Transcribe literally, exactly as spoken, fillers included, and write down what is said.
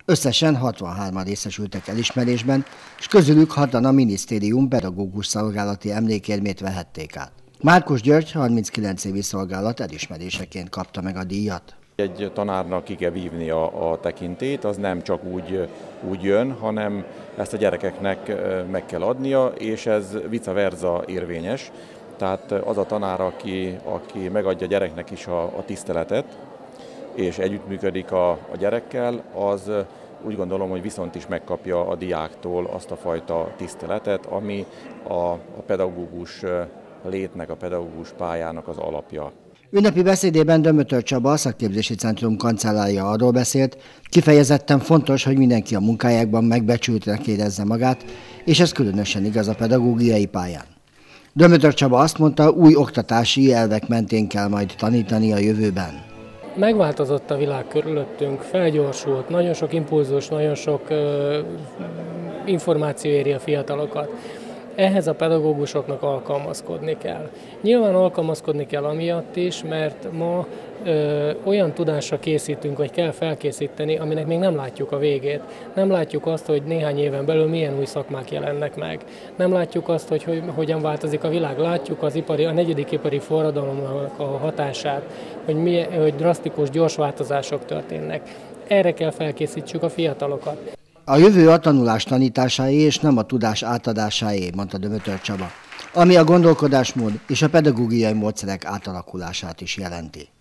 Összesen hatvanhárman részesültek elismerésben, és közülük hatan a minisztérium pedagógus szolgálati emlékérmét vehették át. Márkus György harminckilenc évi szolgálat elismeréseként kapta meg a díjat. Egy tanárnak ki kell vívni a, a tekintélyt, az nem csak úgy, úgy jön, hanem ezt a gyerekeknek meg kell adnia, és ez vice versa érvényes. Tehát az a tanár, aki, aki megadja a gyereknek is a, a tiszteletet, és együttműködik a, a gyerekkel, az úgy gondolom, hogy viszont is megkapja a diáktól azt a fajta tiszteletet, ami a, a pedagógus létnek, a pedagógus pályának az alapja. Ünnepi beszédében Dömötör Csaba, a Szakképzési Centrum kancellárja arról beszélt, kifejezetten fontos, hogy mindenki a munkájákban megbecsültnek érezze magát, és ez különösen igaz a pedagógiai pályán. Dömötör Csaba azt mondta, új oktatási elvek mentén kell majd tanítani a jövőben. Megváltozott a világ körülöttünk, felgyorsult, nagyon sok impulzus, nagyon sok ö, információ éri a fiatalokat. Ehhez a pedagógusoknak alkalmazkodni kell. Nyilván alkalmazkodni kell amiatt is, mert ma ö, olyan tudásra készítünk, vagy kell felkészíteni, aminek még nem látjuk a végét. Nem látjuk azt, hogy néhány éven belül milyen új szakmák jelennek meg. Nem látjuk azt, hogy, hogy hogyan változik a világ. Látjuk az ipari, a negyedik ipari forradalomnak a hatását, hogy, milyen, hogy drasztikus, gyors változások történnek. Erre kell felkészítsük a fiatalokat. A jövő a tanulás tanításáé és nem a tudás átadásáé, mondta Dömötör Csaba, ami a gondolkodásmód és a pedagógiai módszerek átalakulását is jelenti.